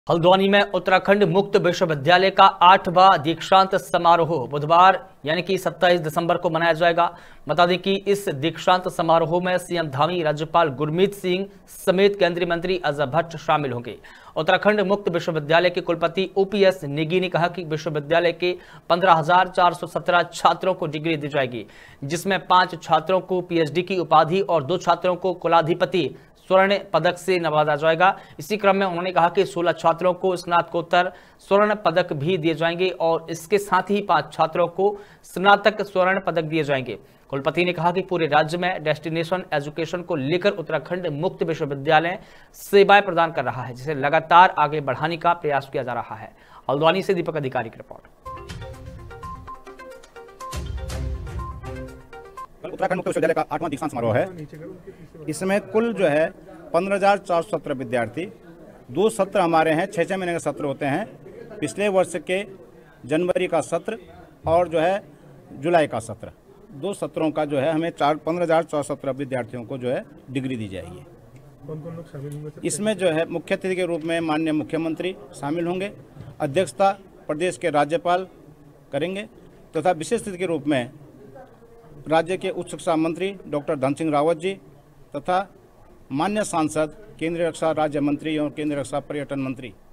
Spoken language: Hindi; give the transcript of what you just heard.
हल्द्वानी में उत्तराखंड मुक्त विश्वविद्यालय का 8वां दीक्षांत समारोह बुधवार यानी कि 27 दिसंबर को मनाया जाएगा। बता दें कि इस दीक्षांत समारोह में सीएम धामी, राज्यपाल गुरमीत सिंह समेत केंद्रीय मंत्री अजय भट्ट शामिल होंगे। उत्तराखंड मुक्त विश्वविद्यालय के कुलपति ओपीएस नेगी ने कहा कि विश्वविद्यालय के 15,417 छात्रों को डिग्री दी जाएगी, जिसमें 5 छात्रों को पीएचडी की उपाधि और 2 छात्रों को कुलाधिपति स्वर्ण पदक से नवाजा जाएगा। इसी क्रम में उन्होंने कहा कि 16 छात्रों को स्नातकोत्तर स्वर्ण पदक भी दिए जाएंगे और इसके साथ ही 5 छात्रों को स्नातक स्वर्ण पदक दिए जाएंगे। कुलपति ने कहा कि पूरे राज्य में डेस्टिनेशन एजुकेशन को लेकर उत्तराखंड मुक्त विश्वविद्यालय सेवाएं प्रदान कर रहा है, जिसे लगातार आगे बढ़ाने का प्रयास किया जा रहा है। हल्द्वानी से दीपक अधिकारी की रिपोर्ट। उत्तराखंड मुक्त विश्वविद्यालय का 8वां दीक्षांत समारोह है। इसमें कुल जो है 15,417 विद्यार्थी, 2 सत्र हमारे हैं, 6 महीने के सत्र होते हैं। पिछले वर्ष के जनवरी का सत्र और जो है जुलाई का सत्र, 2 सत्रों का जो है हमें 15,417 विद्यार्थियों को जो है डिग्री दी जाएगी। कौन-कौन लोग शामिल होंगे? इसमें जो है मुख्य अतिथि के रूप में माननीय मुख्यमंत्री शामिल होंगे, अध्यक्षता प्रदेश के राज्यपाल करेंगे तथा विशेष अतिथि के रूप में राज्य के उच्च शिक्षा मंत्री डॉक्टर धन सिंह रावत जी तथा माननीय सांसद, केंद्रीय रक्षा राज्य मंत्री और केंद्रीय रक्षा पर्यटन मंत्री